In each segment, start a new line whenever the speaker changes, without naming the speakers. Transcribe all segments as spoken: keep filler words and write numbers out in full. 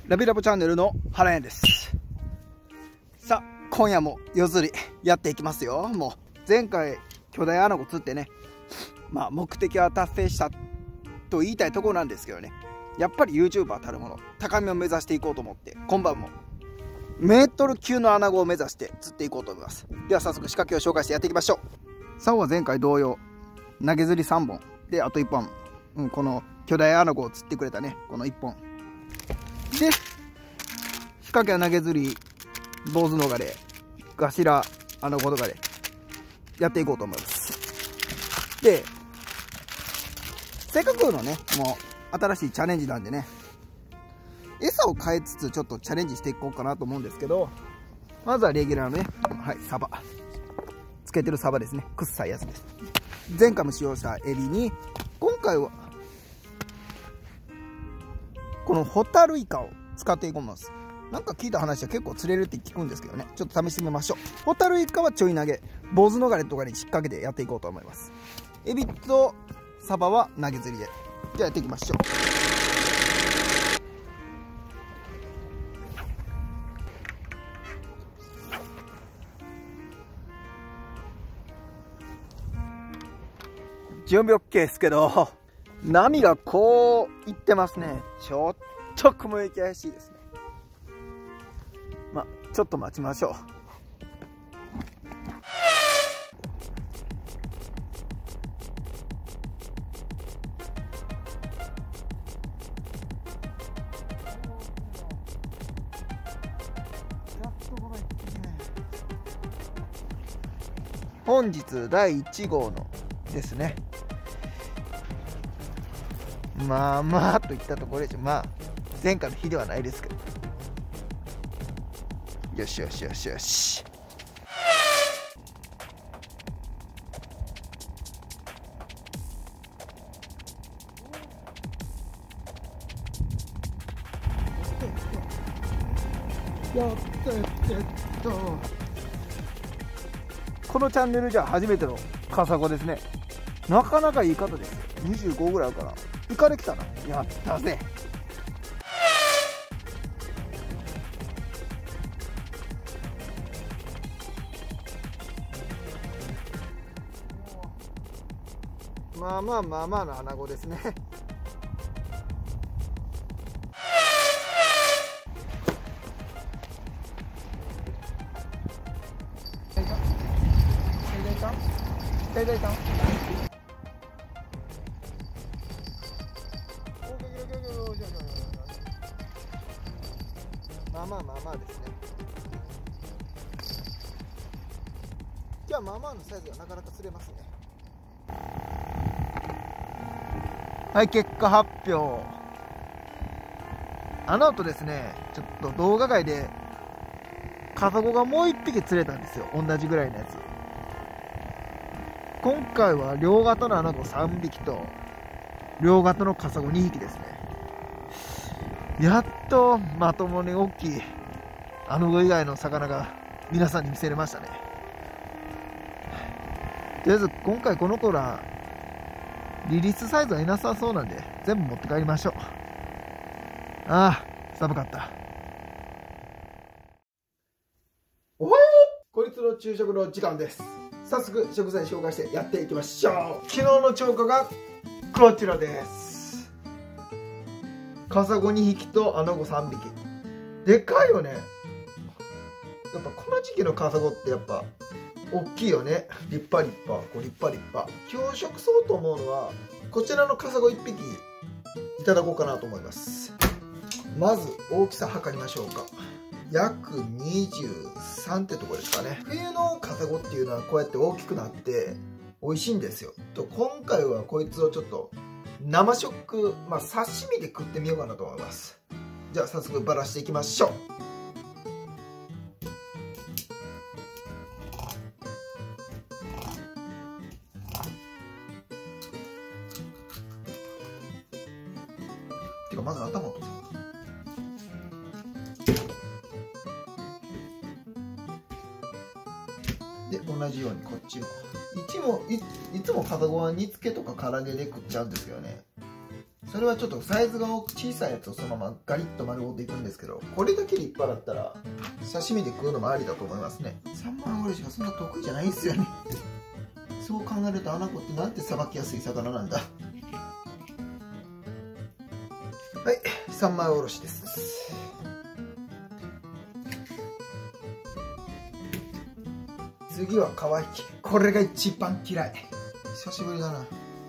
ラビラボチャンネルの原谷です。さあ今夜も夜釣りやっていきますよ。もう前回巨大アナゴ釣ってね、まあ目的は達成したと言いたいところなんですけどね、やっぱり YouTuber たるもの高みを目指していこうと思って、今晩もメートル級のアナゴを目指して釣っていこうと思います。では早速仕掛けを紹介してやっていきましょう。竿は前回同様投げ釣りさんぼんで、あといっぽん、うん、この巨大アナゴを釣ってくれたねこのいっぽんで、仕掛けは投げ釣り、坊主逃れ、ガシラ、アナゴとかでやっていこうと思います。で、せっかくのね、もう新しいチャレンジなんでね、餌を変えつつちょっとチャレンジしていこうかなと思うんですけど、まずはレギュラーのね、はい、サバ。つけてるサバですね。くっさいやつです。前回も使用したエビに、今回は、このホタルイカを使っていきます。なんか聞いた話は結構釣れるって聞くんですけどね、ちょっと試してみましょう。ホタルイカはちょい投げ、坊主逃れとかに引っ掛けてやっていこうと思います。エビとサバは投げ釣りで。じゃあやっていきましょう。準備 OK ですけど、波がこういってますね。ちょっと雲行き怪しいですね。まあちょっと待ちましょう。本日だいいち号のですね。まあまあといったところでしょ。まあ前回の日ではないですけど、よしよしよしよし。やったやったやった。このチャンネルじゃ初めてのカサゴですね。なかなかいい方ですよ。にじゅうごぐらいあるからイカできたな。やったぜ。まあまあまあまあのアナゴですね。まあまあまあまあですね。今日はまあまあのサイズがなかなか釣れますね。はい、結果発表。あの後ですね、ちょっと動画外でカサゴがもう一匹釣れたんですよ。同じぐらいのやつ。今回は両型のアナゴさんびきと両型のカサゴにひきですね。やっとまともに大きいアナゴ以外の魚が皆さんに見せれましたね。とりあえず今回この子らリリースサイズはいなさそうなんで全部持って帰りましょう。ああ寒かった。おはよう。こいつの昼食の時間です。早速食材紹介してやっていきましょう。昨日の釣果がこちらです。カサゴにひきとアナゴさんびき。でかいよね。やっぱこの時期のカサゴってやっぱ大きいよね。立派立派、こう立派立派。今日食そうと思うのはこちらのカサゴいっぴきいただこうかなと思います。まず大きさ測りましょうか。約にじゅうさんってとこですかね。冬のカサゴっていうのはこうやって大きくなって美味しいんですよ。と今回はこいつをちょっと生食、まあ刺身で食ってみようかなと思います。じゃあ早速バラしていきましょう。てかまず頭をで同じようにこっちもいつも い, いつもカサゴは煮付けとか唐揚げで食っちゃうんですけどね、 それはちょっとサイズが小さいやつをそのままガリッと丸ごといくんですけど、これだけ立派だったら刺身で食うのもありだと思いますね。三枚おろしがそんな得意じゃないんですよね。そう考えるとアナゴってなんてさばきやすい魚なんだ。はい、三枚おろしです。次は皮引き。これが一番嫌い。久しぶりだな。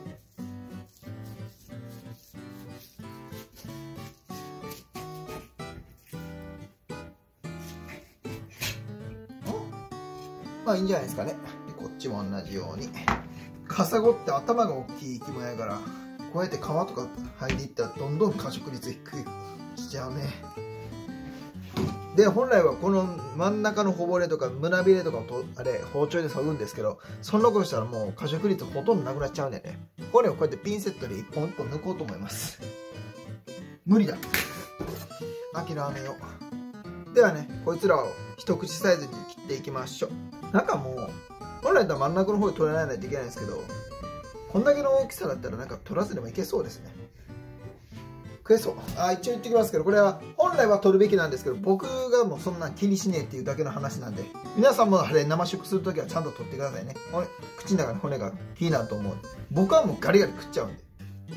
まあいいんじゃないですかね。でこっちも同じように。カサゴって頭が大きい生き物やから、こうやって皮とか剥いでいったらどんどん過食率低くしちゃうね。で本来はこの真ん中のほぼれとか胸びれとかをとあれ包丁で削ぐんですけど、そんなことしたらもう過食率ほとんどなくなっちゃうんでね、骨をこうやってピンセットで一本一本抜こうと思います。無理だ、諦めよう。ではね、こいつらを一口サイズに切っていきましょう。中も本来だったら真ん中の方で取らないといけないんですけど、こんだけの大きさだったらなんか取らずでもいけそうですね。食えそう。あ、一応言ってきますけど、これは本来は取るべきなんですけど、僕がもうそんなん気にしねえっていうだけの話なんで、皆さんもあれ生食するときはちゃんと取ってくださいね。口の中に骨が気になると思う。僕はもうガリガリ食っちゃうんで。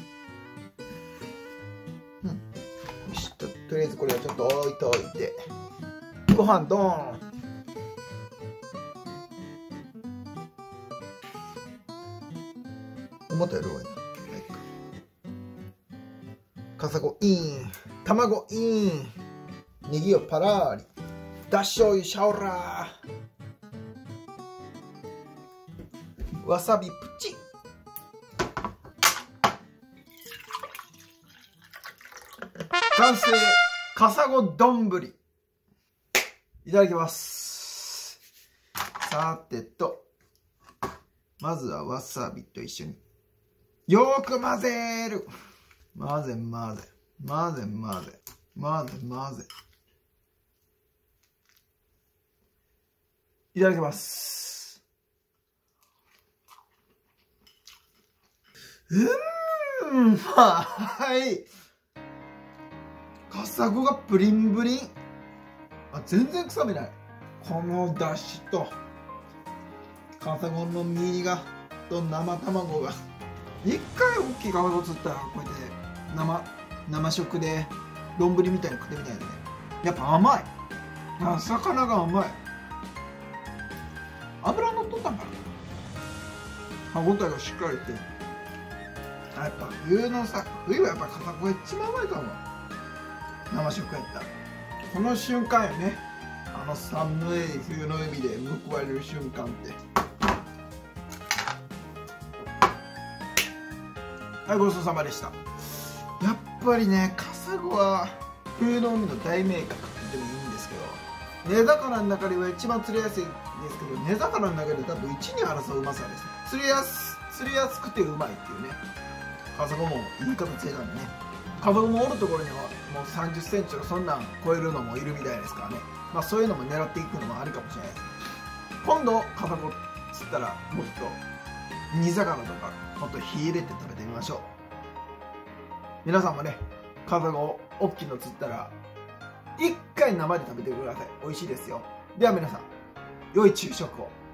うん。よし、と、とりあえずこれはちょっと置いといて。ご飯ドーン。思ったより多いな。カサゴイン、卵イン、ネギをパラーリ、だし醤油シャオラー、わさびプチ。完成、カサゴ丼。いただきます。さてと、まずはわさびと一緒によーく混ぜる。混ぜ混ぜ混ぜ混ぜ混ぜ混ぜ。いただきます。うーん、はい。カサゴがプリンプリン。あ、全然臭みない。このだしとカサゴの身がと生卵が。一回大きいカサゴ釣ったらこうやって生生食で丼みたいに食ってみたいよね。やっぱ甘い。あ、魚が甘い。脂乗っとったんかな。歯ごたえがしっかりしてる。あ、やっぱ冬のさ、冬はやっぱカサゴが一番甘いかも。生食やったらこの瞬間よね。あの寒い冬の海で報われる瞬間って。はい、ごちそうさまでした。やっぱりね、カサゴは冬の海の大名角って言ってもいいんですけど、根魚の中では一番釣りやすいんですけど、根魚の中で多分一に争ううまさです。釣りやす釣りやすくてうまいっていうね。カサゴもいい形なんでね。カサゴもおるところにはもうさんじゅっセンチとかそんなん超えるのもいるみたいですからね。まあそういうのも狙っていくのもあるかもしれないです。今度カサゴ釣ったらもっと煮魚とかもっと火入れて食べてみましょう。皆さんもね、カサゴ大きいの釣ったら一回生で食べてください。美味しいですよ。では皆さん、良い昼食を。